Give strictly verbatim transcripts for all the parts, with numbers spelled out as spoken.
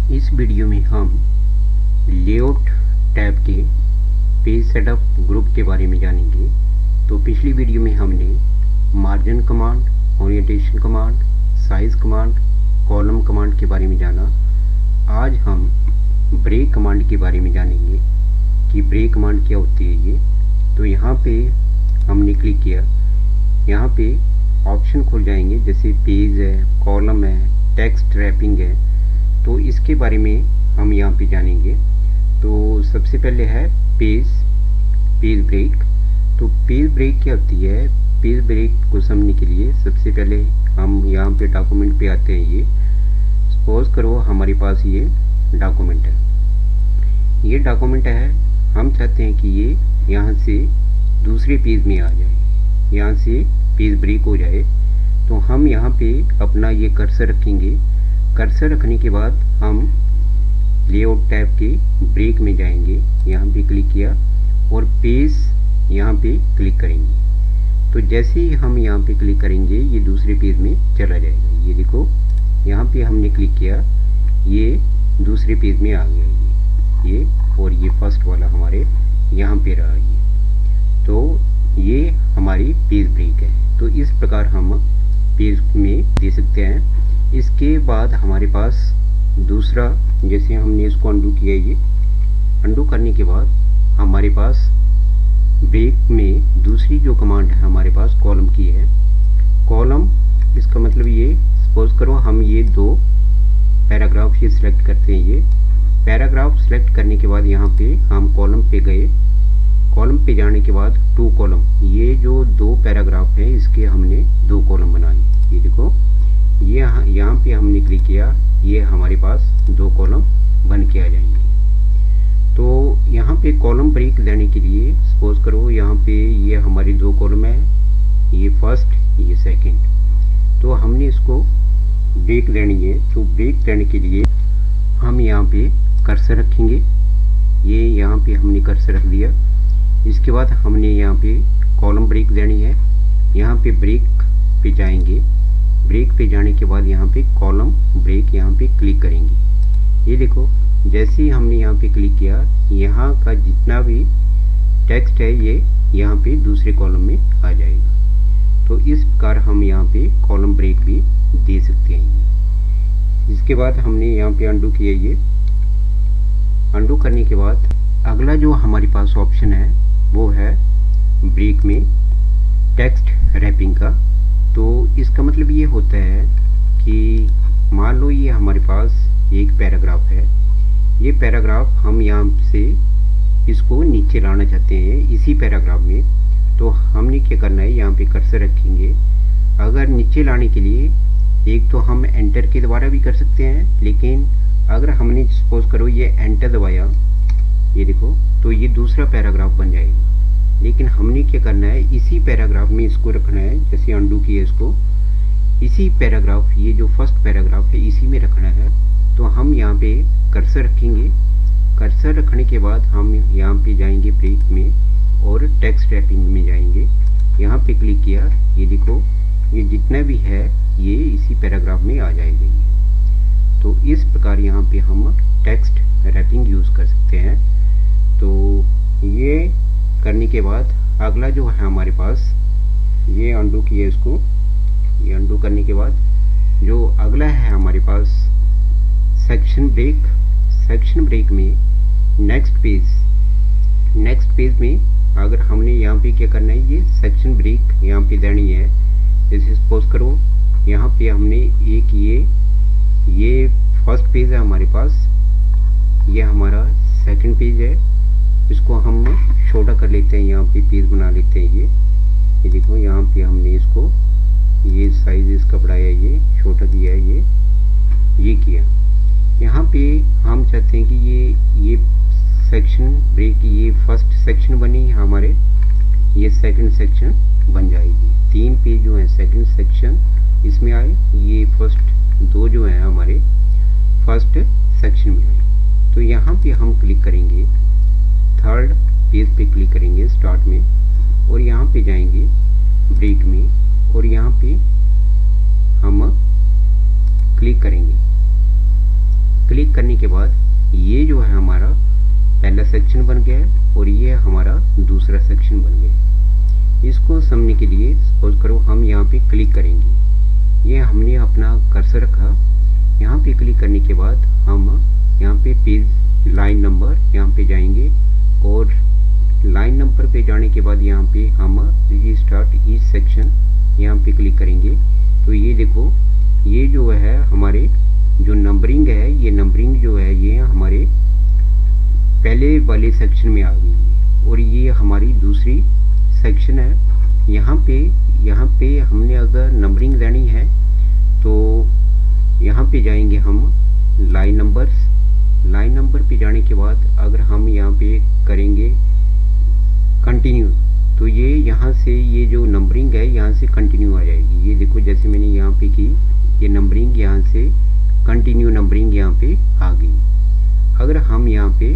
इस वीडियो में हम लेआउट टैब के पेज सेटअप ग्रुप के बारे में जानेंगे। तो पिछली वीडियो में हमने margin command, orientation command, size command, column command के बारे में जाना। आज हम ब्रेक कमांड के बारे में जानेंगे कि ब्रेक कमांड क्या होती है ये। तो यहाँ पे हमने क्लिक किया, यहाँ पे ऑप्शन खुल जाएंगे जैसे पेज है, कॉलम है, टेक्स्ट रैपिंग है। तो इसके बारे में हम यहाँ पे जानेंगे। तो सबसे पहले है पेज पेज ब्रेक। तो पेज ब्रेक क्या होती है? पेज ब्रेक को समझने के लिए सबसे पहले हम यहाँ पे डॉक्यूमेंट पे आते हैं। ये सपोज करो हमारे पास ये डॉक्यूमेंट है, ये डॉक्यूमेंट है। हम चाहते हैं कि ये यहाँ से दूसरे पेज में आ जाए, यहाँ से पेज ब्रेक हो जाए। तो हम यहाँ पे अपना ये कर्सर रखेंगे। कर्सर रखने के बाद हम लेआउट टैब के ब्रेक में जाएंगे, यहाँ पे क्लिक किया और पेज यहाँ पे क्लिक करेंगे। तो जैसे ही हम यहाँ पे क्लिक करेंगे ये दूसरे पेज में चला जाएगा। ये देखो यहाँ पे हमने क्लिक किया, ये दूसरे पेज में आ गया ये ये और ये फर्स्ट वाला हमारे यहाँ पे रहा ये। तो ये हमारी पेज ब्रेक है। तो इस प्रकार हम पेज में दे सकते हैं। इसके बाद हमारे पास दूसरा, जैसे हमने इसको अंडू किया, ये अंडू करने के बाद हमारे पास ब्रेक में दूसरी जो कमांड है हमारे पास कॉलम की है। कॉलम इसका मतलब ये, सपोज करो हम ये दो पैराग्राफ ये सिलेक्ट करते हैं। ये पैराग्राफ सिलेक्ट करने के बाद यहाँ पे हम कॉलम पे गए। कॉलम पे जाने के बाद टू कॉलम, ये जो दो पैराग्राफ है इसके हमने दो कॉलम बनाए। ये देखो ये यहाँ यहाँ पे हमने क्लिक किया, ये हमारे पास दो कॉलम बन के आ जाएंगे। तो यहाँ पे कॉलम ब्रेक देने के लिए सपोज करो यहाँ पे ये हमारी दो कॉलम है, ये फर्स्ट ये सेकंड। तो हमने इसको ब्रेक देनी है। तो ब्रेक देने के लिए हम यहाँ पे कर्सर रखेंगे। ये यहाँ पे हमने कर्सर रख दिया। इसके बाद हमने यहाँ पे कॉलम ब्रेक देनी है। यहाँ पे ब्रेक पे जाएंगे, ब्रेक पे जाने के बाद यहाँ पे कॉलम ब्रेक यहाँ पे क्लिक करेंगे। ये देखो जैसे ही हमने यहाँ पे क्लिक किया, यहाँ का जितना भी टेक्स्ट है ये यहाँ पे दूसरे कॉलम में आ जाएगा। तो इस प्रकार हम यहाँ पे कॉलम ब्रेक भी दे सकते हैं। इसके बाद हमने यहाँ पे अंडू किया। ये अंडू करने के बाद अगला जो हमारे पास ऑप्शन है वो है ब्रेक में टेक्स्ट रैपिंग का। तो इसका मतलब ये होता है कि मान लो ये हमारे पास एक पैराग्राफ है, ये पैराग्राफ हम यहाँ से इसको नीचे लाना चाहते हैं इसी पैराग्राफ में। तो हमने क्या करना है, यहाँ पे कर्सर रखेंगे। अगर नीचे लाने के लिए एक तो हम एंटर के द्वारा भी कर सकते हैं, लेकिन अगर हमने सपोज करो ये एंटर दबाया, ये देखो तो ये दूसरा पैराग्राफ बन जाएगा। लेकिन हमने क्या करना है, इसी पैराग्राफ में इसको रखना है। जैसे अंडू किया इसको, इसी पैराग्राफ, ये जो फर्स्ट पैराग्राफ है इसी में रखना है। तो हम यहाँ पे कर्सर रखेंगे। कर्सर रखने के बाद हम यहाँ पे जाएंगे ब्रेक में और टेक्स्ट रैपिंग में जाएंगे। यहाँ पे क्लिक किया, ये देखो ये जितना भी है ये इसी पैराग्राफ में आ जाएगा ये। तो इस प्रकार यहाँ पे हम टेक्स्ट रैपिंग यूज़ कर सकते हैं। तो ये करने के बाद अगला जो है हमारे पास, ये अंडू किया इसको, ये अंडू करने के बाद जो अगला है हमारे पास सेक्शन ब्रेक। सेक्शन ब्रेक में नेक्स्ट पेज नेक्स्ट पेज में अगर हमने यहाँ पे क्या करना है, ये सेक्शन ब्रेक यहाँ पे देनी है। जैसे सपोज करो यहाँ पे हमने एक ये ये फर्स्ट पेज है हमारे पास, ये हमारा सेकंड पेज है। इसको हम छोटा कर लेते हैं, यहाँ पे पेज बना लेते हैं। ये ये देखो यहाँ पे हमने इसको ये साइज इसका बढ़ाया, ये छोटा किया है, ये ये किया। यहाँ पे हम चाहते हैं कि ये ये सेक्शन ब्रेक, ये फर्स्ट सेक्शन बनी हमारे, ये सेकंड सेक्शन बन जाएगी। तीन पेज जो है सेकंड सेक्शन इसमें आए, ये फर्स्ट दो जो है हमारे फर्स्ट सेक्शन में आए। तो यहाँ पे हम क्लिक करेंगे, थर्ड पेज पे क्लिक करेंगे स्टार्ट में और यहाँ पे जाएंगे ब्रेक में और यहाँ पे हम क्लिक करेंगे। क्लिक करने के बाद ये जो है हमारा पहला सेक्शन बन गया है और ये हमारा दूसरा सेक्शन बन गया है। इसको समझने के लिए सपोज करो हम यहाँ पे क्लिक करेंगे, ये हमने अपना कर्सर रखा, यहाँ पे क्लिक करने के बाद हम यहाँ पे पेज लाइन नंबर यहाँ पे जाएंगे और लाइन नंबर पे जाने के बाद यहाँ पे हम रीस्टार्ट ईच सेक्शन यहाँ पे क्लिक करेंगे। तो ये देखो ये जो है हमारे जो नंबरिंग है, ये नंबरिंग जो है ये हमारे पहले वाले सेक्शन में आ गई है और ये हमारी दूसरी सेक्शन है। यहाँ पे यहाँ पे हमने अगर नंबरिंग लेनी है तो यहाँ पे जाएंगे हम लाइन नंबर्स, लाइन नंबर पे जाने के बाद अगर हम यहाँ पे करेंगे कंटिन्यू तो ये यहाँ से ये जो नंबरिंग है यहाँ से कंटिन्यू आ जाएगी। ये देखो जैसे मैंने यहाँ पे की, ये नंबरिंग यहाँ से कंटिन्यू नंबरिंग यहाँ पे आ गई। अगर हम यहाँ पे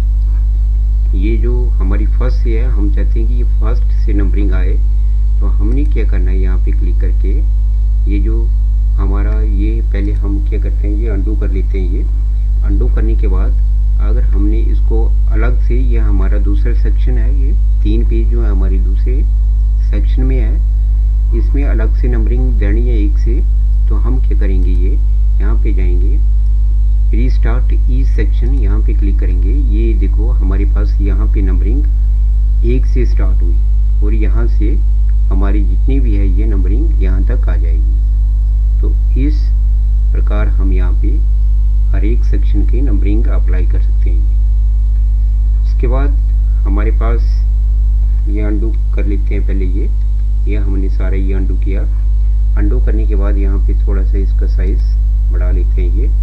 ये जो हमारी फर्स्ट से है, हम चाहते हैं कि ये फर्स्ट से नंबरिंग आए, तो हमने क्या करना है यहाँ पे क्लिक करके ये जो हमारा ये पहले हम क्या करते हैं ये अंडू कर लेते हैं। ये अंडू करने के बाद अगर हमने इसको अलग से, ये हमारा दूसरा सेक्शन है, ये तीन पेज जो है हमारी दूसरे सेक्शन में है, इसमें अलग से नंबरिंग देनी है एक से, तो हम क्या करेंगे ये यहाँ पे जाएंगे रीस्टार्ट ईच सेक्शन, यहाँ पे क्लिक करेंगे। ये देखो हमारे पास यहाँ पे नंबरिंग एक से स्टार्ट हुई और यहाँ से हमारी जितनी भी है ये नंबरिंग यहाँ तक आ जाएगी। तो इस प्रकार हम यहाँ पे हर एक सेक्शन की नंबरिंग अप्लाई कर सकते हैं। इसके बाद हमारे पास ये अंडू कर लेते हैं पहले, ये ये हमने सारा ये अंडू किया। अंडू करने के बाद यहाँ पे थोड़ा सा इसका साइज़ बढ़ा लेते हैं। ये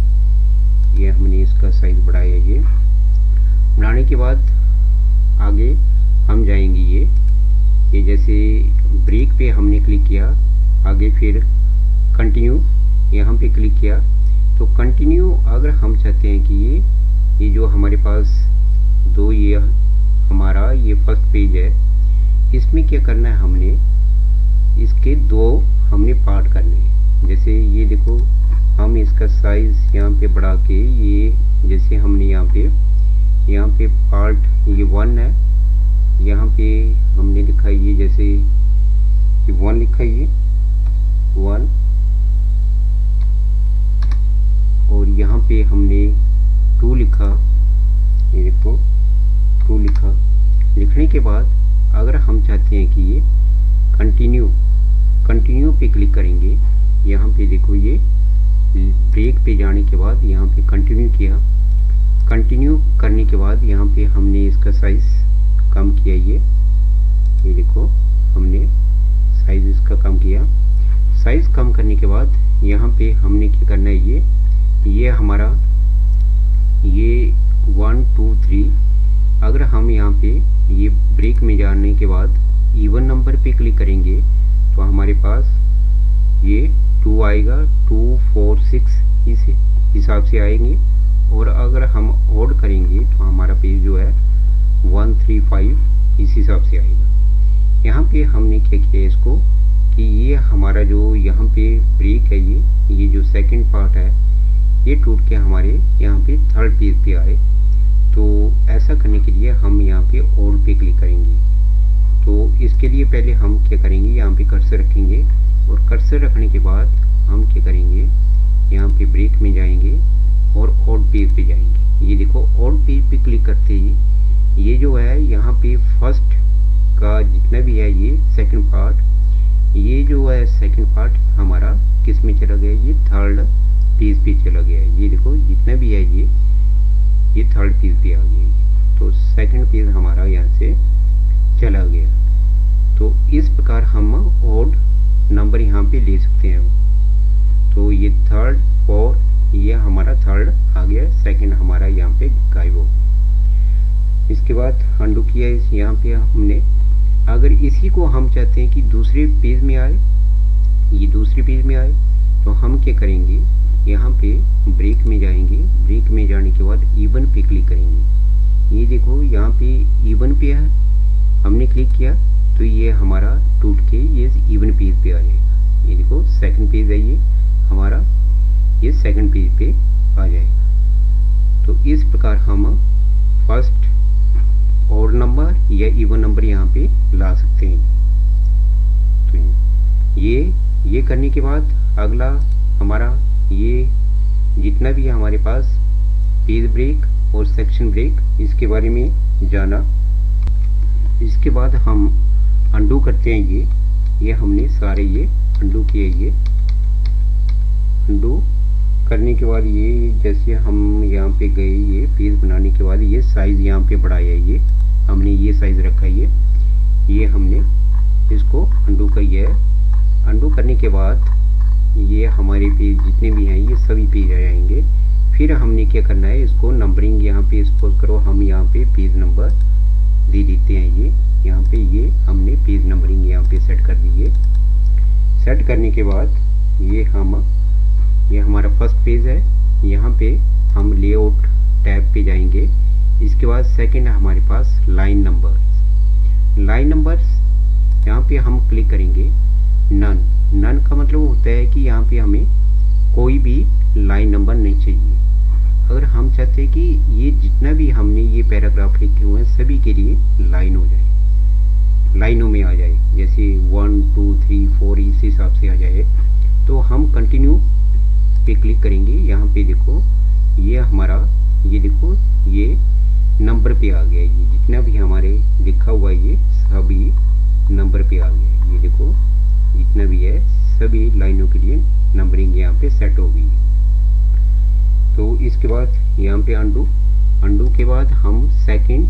ये हमने इसका साइज़ बढ़ाया। ये बढ़ाने के बाद आगे हम जाएंगे, ये ये जैसे ब्रेक पे हमने क्लिक किया, आगे फिर कंटिन्यू यहाँ पे क्लिक किया, तो कंटिन्यू अगर हम चाहते हैं कि ये ये जो हमारे पास दो, ये हमारा ये फर्स्ट पेज है, इसमें क्या करना है हमने इसके दो हमने पार्ट करने हैं। जैसे ये देखो हम इसका साइज़ यहाँ पे बढ़ा के, ये जैसे हमने यहाँ पे यहाँ पे पार्ट ये वन है, यहाँ पे हमने लिखा है ये जैसे ये वन लिखा है, ये वन, और यहाँ पे हमने टू लिखा, ये देखो टू लिखा। लिखने के बाद अगर हम चाहते हैं कि ये कंटिन्यू कंटिन्यू पे क्लिक करेंगे, यहाँ पे देखो ये ब्रेक पे जाने के बाद यहाँ पे कंटिन्यू किया। कंटिन्यू करने के बाद यहाँ पे हमने इसका साइज़ कम किया, ये ये देखो हमने साइज़ इसका कम किया। साइज़ कम करने के बाद यहाँ पे हमने क्या करना है, ये ये हमारा ये वन टू थ्री, अगर हम यहाँ पे ये ब्रेक में जाने के बाद इवन नंबर पे क्लिक करेंगे तो हमारे पास ये टू आएगा, टू फोर सिक्स इस हिसाब से आएंगे। और अगर हम ऑड करेंगे तो हमारा पेज जो है वन थ्री फाइव इस हिसाब से आएगा। यहाँ पे हमने क्या किया इसको कि ये हमारा जो यहाँ पे ब्रेक है, ये ये जो सेकंड पार्ट है ये टूट के हमारे यहाँ पे थर्ड पेज पे आए। तो ऐसा करने के लिए हम यहाँ पे ऑड पे क्लिक करेंगे। तो इसके लिए पहले हम क्या करेंगे, यहाँ पे कर्सर रखेंगे और कर्सर रखने के बाद हम क्या करेंगे, यहाँ पे ब्रेक में जाएंगे और ऑड पेज पे जाएंगे। ये देखो ऑड पेज पे क्लिक करते ही ये जो है यहाँ पे फर्स्ट का जितना भी है ये सेकंड पार्ट, ये जो है सेकंड पार्ट हमारा किस में चला गया, ये थर्ड पेज पे चला गया है। ये देखो जितना भी है ये ये थर्ड पेज पे आ गया, तो सेकंड पेज हमारा यहाँ से चला गया। तो इस प्रकार हम ऑड नंबर यहाँ पे ले सकते हैं। तो ये थर्ड फोर्थ ये हमारा थर्ड आ गया, सेकंड हमारा यहाँ पे गायब हो गया। इसके बाद अंडू किया इस यहाँ पे हमने, अगर इसी को हम चाहते हैं कि दूसरे पेज में आए, ये दूसरे पेज में आए, तो हम क्या करेंगे, यहाँ पे ब्रेक में जाएंगे। ब्रेक में जाने के बाद इवन पे क्लिक करेंगे। ये देखो यहाँ पे इवन पे है, हमने क्लिक किया तो ये हमारा टूट के ये इवन पेज पे आ जाएगा। ये देखो सेकंड पेज है ये हमारा, ये सेकंड पेज पे आ जाएगा। तो इस प्रकार हम फर्स्ट ऑड नंबर या इवन नंबर यहाँ पे ला सकते हैं। तो ये ये करने के बाद अगला हमारा ये जितना भी हमारे पास पेज ब्रेक और सेक्शन ब्रेक, इसके बारे में जाना। इसके बाद हम अंडू करते हैं। ये ये हमने सारे ये अंडू किए। ये अंडू करने के बाद ये जैसे हम यहाँ पे गए, ये पेज बनाने के बाद ये साइज़ यहाँ पे बढ़ाया, ये हमने ये साइज़ रखा, ये ये हमने इसको अंडू किया है। अंडू करने के बाद ये हमारे पेज जितने भी हैं ये सभी पेज आ जाएंगे। फिर हमने क्या करना है, इसको नंबरिंग यहाँ पे सपोज करो हम यहाँ पे पेज नंबर दे देते हैं। ये यहाँ पे ये हमने पेज नंबरिंग यहाँ पे सेट कर दी है। सेट करने के बाद ये हम ये हमारा फर्स्ट पेज है, यहाँ पे हम लेआउट टैब पे जाएंगे। इसके बाद सेकंड है हमारे पास लाइन नंबर्स। लाइन नंबर्स यहाँ पे हम क्लिक करेंगे। नन नन का मतलब होता है कि यहाँ पे हमें कोई भी लाइन नंबर नहीं चाहिए। अगर हम चाहते हैं कि ये जितना भी हमने ये पैराग्राफ लिखे हुए हैं सभी के लिए लाइन हो जाए, लाइनों में आ जाए, जैसे वन टू थ्री फोर इस हिसाब से आ जाए, तो हम कंटिन्यू पे क्लिक करेंगे। यहाँ पे देखो ये हमारा ये देखो ये नंबर पे आ गया। ये जितना भी हमारे लिखा हुआ है ये सभी नंबर पे आ गया। ये देखो जितना भी है सभी लाइनों के लिए नंबरिंग यहाँ पे सेट हो गई। तो इसके बाद यहाँ पे अंडू अंडू के बाद हम सेकंड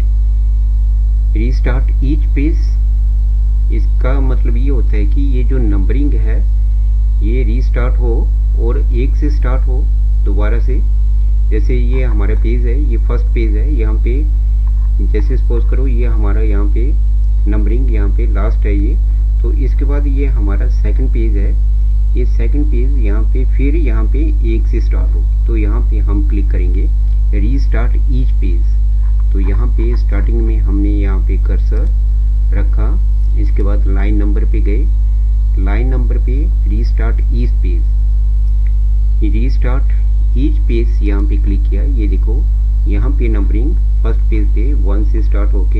रीस्टार्ट ईच पेज। इसका मतलब ये होता है कि ये जो नंबरिंग है ये रीस्टार्ट हो और एक से स्टार्ट हो दोबारा से। जैसे ये हमारा पेज है, ये फर्स्ट पेज है, यहाँ पे जैसे सपोज करो ये हमारा यहाँ पे नंबरिंग यहाँ पे लास्ट है ये। तो इसके बाद ये हमारा सेकंड पेज है। ये सेकंड पेज यहाँ पे फिर यहाँ पे एक से स्टार्ट हो, तो यहाँ पे हम क्लिक करेंगे रीस्टार्ट ईच पेज। तो यहाँ पे स्टार्टिंग में हमने यहाँ पे कर्सर रखा। इसके बाद लाइन नंबर पे गए, लाइन नंबर पे restart each page, restart each page यहाँ पे क्लिक किया। ये देखो यहाँ पे नंबरिंग फर्स्ट पेज पे वन से स्टार्ट होके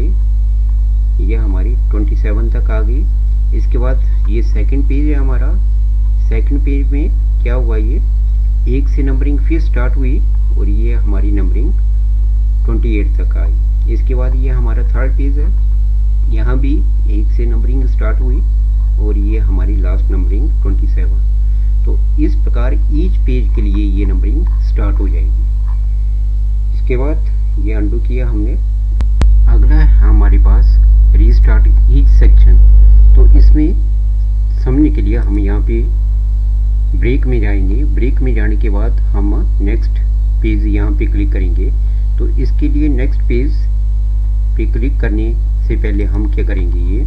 ये हमारी ट्वेंटी सेवन तक आ गई। इसके बाद ये सेकंड पेज है हमारा। सेकंड पेज में क्या हुआ, ये एक से नंबरिंग फिर स्टार्ट हुई और ये हमारी नंबरिंग अट्ठाईस तक आई। इसके बाद ये हमारा थर्ड पेज है, यहाँ भी एक से नंबरिंग स्टार्ट हुई और ये हमारी लास्ट नंबरिंग सत्ताईस। तो इस प्रकार ईच पेज के लिए ये नंबरिंग स्टार्ट हो जाएगी। इसके बाद ये अंडू किया हमने। अगला है हमारे पास रीस्टार्ट ईच सेक्शन। तो इसमें समझने के लिए हम यहाँ पे ब्रेक में जाएंगे। ब्रेक में जाने के बाद हम नेक्स्ट पेज यहाँ पे क्लिक करेंगे। तो इसके लिए नेक्स्ट पेज पे क्लिक करने से पहले हम क्या करेंगे, ये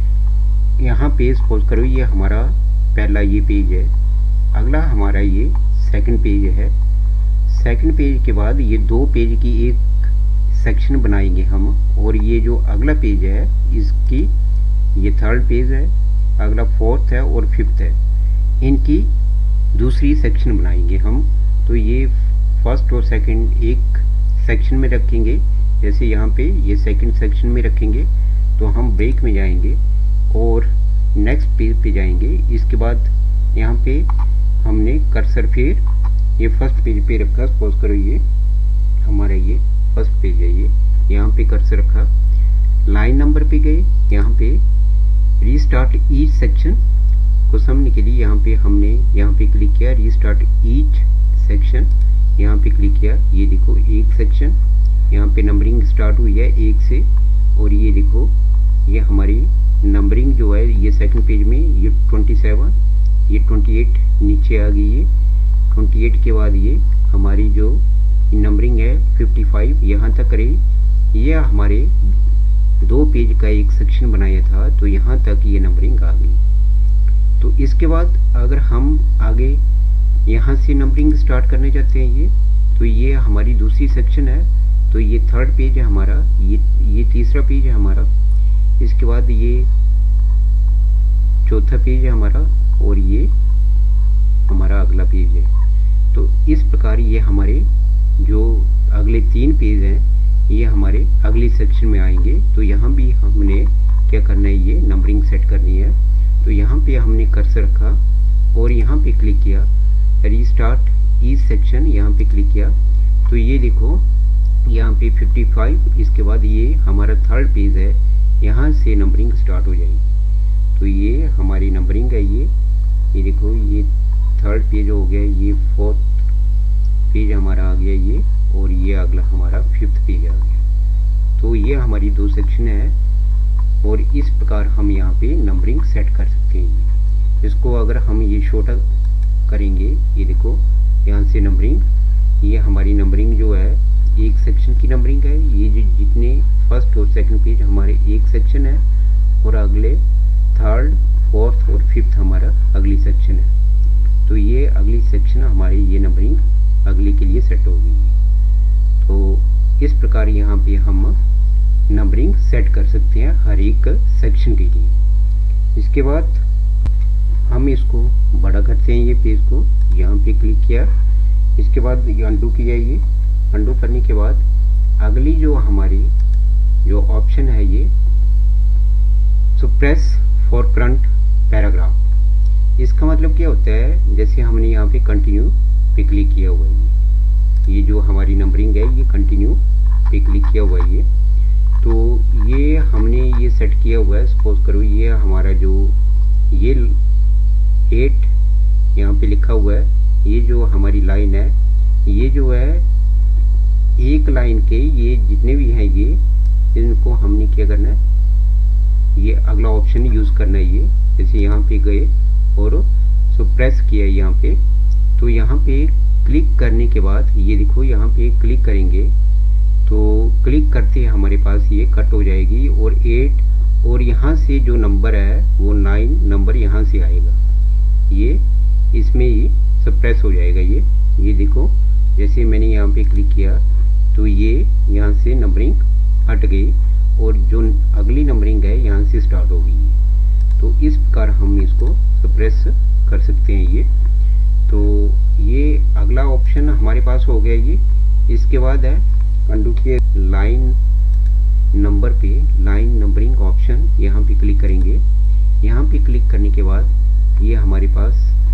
यहाँ पे सपोज करो ये हमारा पहला ये पेज है, अगला हमारा ये सेकंड पेज है। सेकंड पेज के बाद ये दो पेज की एक सेक्शन बनाएंगे हम, और ये जो अगला पेज है इसकी ये थर्ड पेज है, अगला फोर्थ है और फिफ्थ है, इनकी दूसरी सेक्शन बनाएंगे हम। तो ये फर्स्ट और सेकंड एक सेक्शन में रखेंगे, जैसे यहाँ पे ये सेकंड सेक्शन में रखेंगे। तो हम ब्रेक में जाएंगे और नेक्स्ट पेज पे जाएंगे। इसके बाद यहाँ पे हमने कर्सर फिर ये फर्स्ट पेज पे रखा। सपोज करो ये हमारा ये फर्स्ट पेज है, ये यहाँ पे कर्सर रखा। लाइन नंबर पे गए, यहाँ पे रीस्टार्ट ईच सेक्शन को समझने के लिए यहाँ पे हमने यहाँ पे क्लिक किया रीस्टार्ट ईच सेक्शन, यहाँ पे क्लिक किया। ये देखो एक सेक्शन यहाँ पे नंबरिंग स्टार्ट हुई है एक से, और ये देखो ये हमारी नंबरिंग जो है ये सेकंड पेज में ये सत्ताईस, ये अट्ठाईस नीचे आ गई। ये अट्ठाईस के बाद ये हमारी जो नंबरिंग है पचपन यहाँ तक रही। ये हमारे दो पेज का एक सेक्शन बनाया था, तो यहाँ तक ये नंबरिंग आ गई। तो इसके बाद अगर हम आगे यहाँ से नंबरिंग स्टार्ट करना चाहते हैं, ये तो ये हमारी दूसरी सेक्शन है। तो ये थर्ड पेज है हमारा, ये ये तीसरा पेज है हमारा। इसके बाद ये चौथा पेज है हमारा, और ये हमारा अगला पेज है। तो इस प्रकार ये हमारे जो अगले तीन पेज हैं ये हमारे अगले सेक्शन में आएंगे। तो यहाँ भी हमने क्या करना है, ये नंबरिंग सेट करनी है। तो यहाँ पे हमने कर्सर रखा और यहाँ पे क्लिक किया, रीस्टार्ट ईच सेक्शन, यहाँ पे क्लिक किया तो ये देखो यहाँ पे पचपन, इसके बाद ये हमारा थर्ड पेज है, यहाँ से नंबरिंग स्टार्ट हो जाएगी। तो ये हमारी नंबरिंग है, ये ये देखो ये थर्ड पेज हो गया, ये फोर्थ पेज हमारा आ गया ये, और ये अगला हमारा फिफ्थ पेज आ गया। तो ये हमारी दो सेक्शन है और इस प्रकार हम यहाँ पे नंबरिंग सेट कर सकते हैं। इसको अगर हम ये छोटा करेंगे, ये देखो यहाँ से नंबरिंग, ये हमारी नंबरिंग जो है एक सेक्शन की नंबरिंग है। ये जो जितने फर्स्ट और सेकंड पेज हमारे एक सेक्शन है और अगले थर्ड फोर्थ और फिफ्थ हमारा अगली सेक्शन है। तो ये अगली सेक्शन हमारी ये नंबरिंग अगले के लिए सेट हो गई है। तो इस प्रकार यहाँ पे हम नंबरिंग सेट कर सकते हैं हर एक सेक्शन के लिए। इसके बाद हम इसको बड़ा करते हैं, ये पेज को यहाँ पे क्लिक किया, इसके बाद ये अंडू किया, ये अंडू करने के बाद अगली जो हमारी जो ऑप्शन है ये सप्रेस फॉर करंट पैराग्राफ। इसका मतलब क्या होता है, जैसे हमने यहाँ पे कंटिन्यू पे क्लिक किया हुआ है, ये जो हमारी नंबरिंग है ये कंटिन्यू पे क्लिक किया हुआ है ये, तो ये हमने ये सेट किया हुआ है। सपोज करो ये हमारा जो ये एट यहाँ पे लिखा हुआ है, ये जो हमारी लाइन है, ये जो है एक लाइन के ये जितने भी हैं ये इनको हमने क्या करना है, ये अगला ऑप्शन यूज़ करना है। ये जैसे यहाँ पे गए और सप्रेस किया यहाँ पे, तो यहाँ पे क्लिक करने के बाद ये देखो यहाँ पे क्लिक करेंगे तो क्लिक करते हमारे पास ये कट हो जाएगी और एट और यहाँ से जो नंबर है वो नाइन नंबर यहाँ से आएगा, ये इसमें ही सप्रेस हो जाएगा। ये ये देखो जैसे मैंने यहाँ पे क्लिक किया तो ये यहाँ से नंबरिंग हट गई और जो अगली नंबरिंग है यहाँ से स्टार्ट हो गई। तो इस प्रकार हम इसको सप्रेस कर सकते हैं ये। तो ये अगला ऑप्शन हमारे पास हो गया ये। इसके बाद है अंडू के लाइन नंबर पे लाइन नंबरिंग ऑप्शन, यहाँ पे क्लिक करेंगे। यहाँ पे क्लिक करने के बाद ये हमारे पास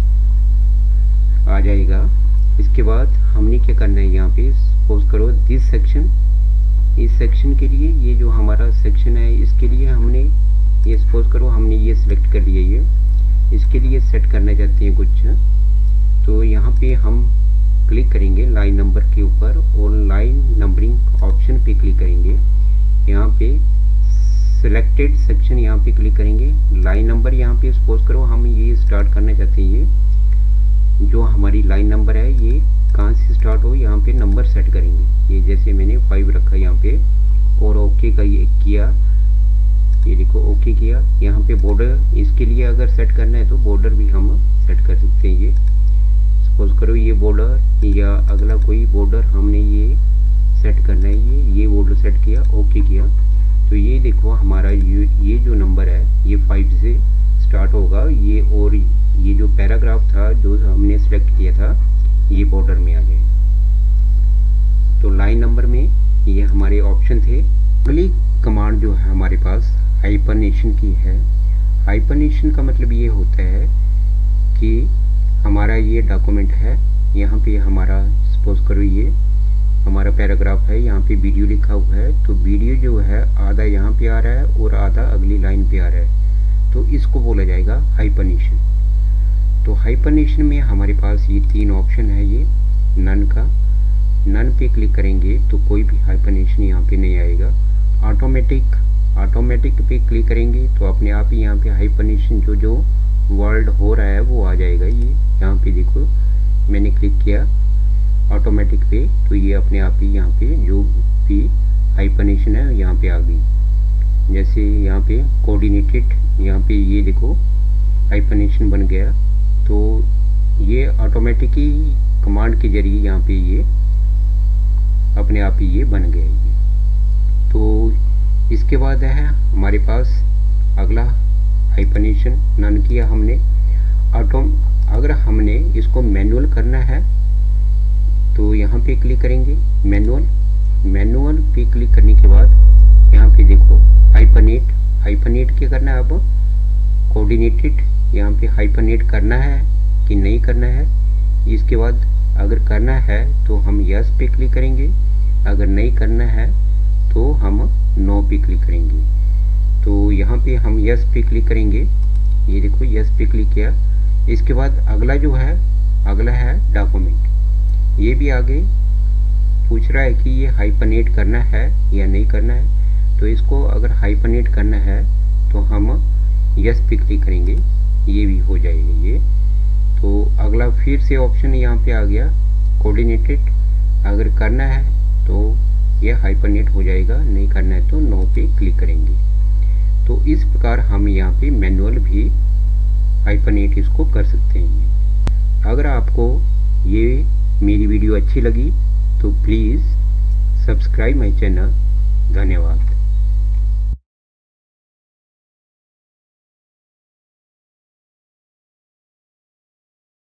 आ जाएगा। इसके बाद हमने क्या करना है, यहाँ पे सपोज करो दिस सेक्शन, इस सेक्शन के लिए ये जो हमारा सेक्शन है इसके लिए हमने ये सपोज करो हमने ये सिलेक्ट कर लिया, ये इसके लिए सेट करना चाहते हैं कुछ। तो यहाँ पे हम क्लिक करेंगे लाइन नंबर के ऊपर और लाइन नंबरिंग ऑप्शन पे क्लिक करेंगे। यहाँ पे सिलेक्टेड सेक्शन यहाँ पे क्लिक करेंगे। लाइन नंबर यहाँ पे सपोज करो हम ये स्टार्ट करना चाहते हैं, ये जो हमारी लाइन नंबर है ये कहाँ से स्टार्ट हो, यहाँ पे नंबर सेट करेंगे। ये जैसे मैंने फाइव रखा यहाँ पे और ओके का ये किया, ये देखो ओके किया। यहाँ पे बॉर्डर इसके लिए अगर सेट करना है तो बॉर्डर भी हम सेट कर सकते हैं। ये सपोज करो ये बॉर्डर या अगला कोई बॉर्डर हमने ये सेट करना है, ये ये बॉर्डर सेट किया, ओके किया। तो ये देखो हमारा ये ये जो नंबर है ये फाइव से स्टार्ट होगा ये, और ये जो पैराग्राफ था जो हमने सेलेक्ट किया था ये बॉर्डर में आ जाएगा। तो लाइन नंबर में ये हमारे ऑप्शन थे। अगली कमांड जो है हमारे पास हाइपरनेशन की है। हाइपरनेशन का मतलब ये होता है कि हमारा ये डॉक्यूमेंट है, यहाँ पे हमारा सपोज करो ये हमारा पैराग्राफ है, यहाँ पे वीडियो लिखा हुआ है, तो वीडियो जो है आधा यहाँ पे आ रहा है और आधा अगली लाइन पे आ रहा है, तो इसको बोला जाएगा हाइपरनेशन। तो हाइपरनेशन में हमारे पास ये तीन ऑप्शन है, ये नन का, नन पे क्लिक करेंगे तो कोई भी हाइपरनेशन यहाँ पे नहीं आएगा। ऑटोमेटिक ऑटोमेटिक पे क्लिक करेंगे तो अपने आप ही यहाँ पे हाइपरनेशन जो जो वर्ड हो रहा है वो आ जाएगा। ये यहाँ पे देखो मैंने क्लिक किया ऑटोमेटिक पे, तो ये अपने आप ही यहाँ पे जो भी हाइपरनेशन है यहाँ पे आ गई। जैसे यहाँ पे कोऑर्डिनेटेड, यहाँ पे ये देखो हाइपरनेशन बन गया। तो ये ऑटोमेटिकली कमांड के जरिए यहाँ पे ये अपने आप ही ये बन गया ये। तो इसके बाद है हमारे पास अगला हाइपरनेशन नन किया हमने। ऑटो अगर हमने इसको मैनुअल करना है तो यहाँ यहाँ पे क्लिक करेंगे मैनुअल। मैनुअल पे क्लिक करने के बाद यहाँ पे देखो हाइपरनेट। हाइपरनेट क्या करना है, अब कोऑर्डिनेटेड यहाँ पे हाइपरनेट करना है कि नहीं करना है। इसके बाद अगर करना है तो हम यस पे क्लिक करेंगे, अगर नहीं करना है तो हम नो पे क्लिक करेंगे। तो यहाँ पे हम यस पे क्लिक करेंगे, ये देखो यस पे क्लिक किया। इसके बाद अगला जो है, अगला है डॉक्यूमेंट। ये भी आगे पूछ रहा है कि ये हाइपरनेट करना है या नहीं करना है। तो इसको अगर हाइपरनेट करना है तो हम यस पे क्लिक करेंगे, ये भी हो जाएगा ये। तो अगला फिर से ऑप्शन यहाँ पे आ गया कोऑर्डिनेटेड। अगर करना है तो ये हाइपरनेट हो जाएगा, नहीं करना है तो नो पे क्लिक करेंगे। तो इस प्रकार हम यहाँ पे मैनुअल भी हाइपरनेट इसको कर सकते हैं। अगर आपको ये मेरी वीडियो अच्छी लगी तो प्लीज़ सब्सक्राइब माय चैनल। धन्यवाद।